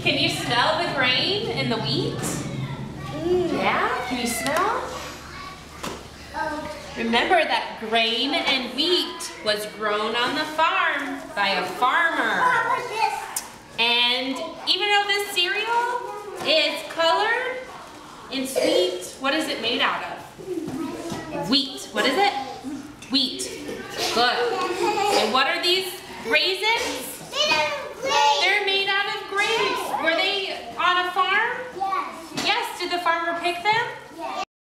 Can you smell the grain and the wheat? Yeah, can you smell? Remember that grain and wheat was grown on the farm by a farmer. And even though this cereal is colored and sweet, what is it made out of? Wheat. What is it? Wheat. Good. And what are these raisins? They're made out of grapes. Were they on a farm? Yes. Yes. Did the farmer pick them?